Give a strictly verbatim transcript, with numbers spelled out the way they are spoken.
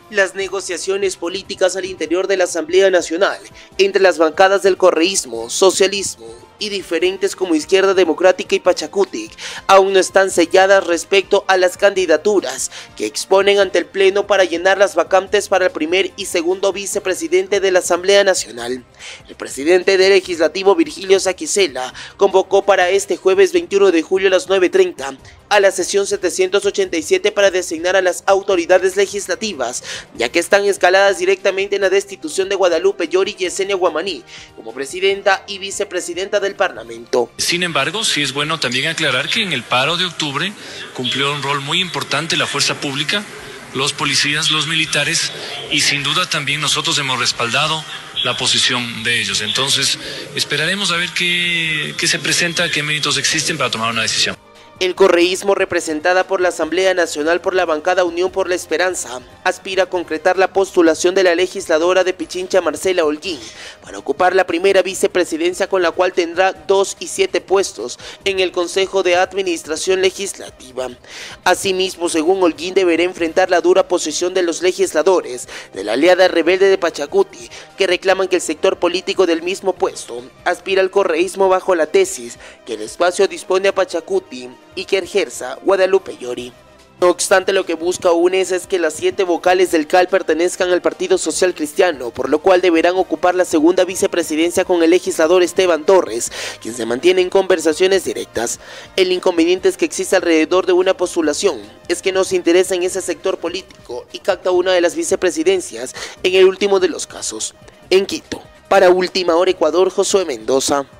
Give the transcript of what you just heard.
Las negociaciones políticas al interior de la Asamblea Nacional entre las bancadas del correísmo, socialismo y diferentes como Izquierda Democrática y Pachakutik aún no están selladas respecto a las candidaturas que exponen ante el Pleno para llenar las vacantes para el primer y segundo vicepresidente de la Asamblea Nacional. El presidente del Legislativo, Virgilio Saquicela, convocó para este jueves veintiuno de julio a las nueve treinta a la sesión setecientos ochenta y siete para designar a las autoridades legislativas, ya que están escaladas directamente en la destitución de Guadalupe Llori y Yesenia Guamaní como presidenta y vicepresidenta del Parlamento. Sin embargo, sí es bueno también aclarar que en el paro de octubre cumplió un rol muy importante la fuerza pública, los policías, los militares, y sin duda también nosotros hemos respaldado la posición de ellos. Entonces, esperaremos a ver qué, qué se presenta, qué méritos existen para tomar una decisión. El correísmo, representada por la Asamblea Nacional por la bancada Unión por la Esperanza, aspira a concretar la postulación de la legisladora de Pichincha, Marcela Holguín, para ocupar la primera vicepresidencia, con la cual tendrá dos y siete puestos en el Consejo de Administración Legislativa. Asimismo, según Holguín, deberá enfrentar la dura posición de los legisladores de la aliada rebelde de Pachakutik, que reclaman que el sector político del mismo puesto aspira al correísmo bajo la tesis que el espacio dispone a Pachakutik y que ejerza Guadalupe Llori. No obstante, lo que busca U N E S es que las siete vocales del C A L pertenezcan al Partido Social Cristiano, por lo cual deberán ocupar la segunda vicepresidencia con el legislador Esteban Torres, quien se mantiene en conversaciones directas. El inconveniente es que existe alrededor de una postulación, es que no se interesa en ese sector político y capta una de las vicepresidencias en el último de los casos. En Quito, para Última Hora Ecuador, Josué Mendoza.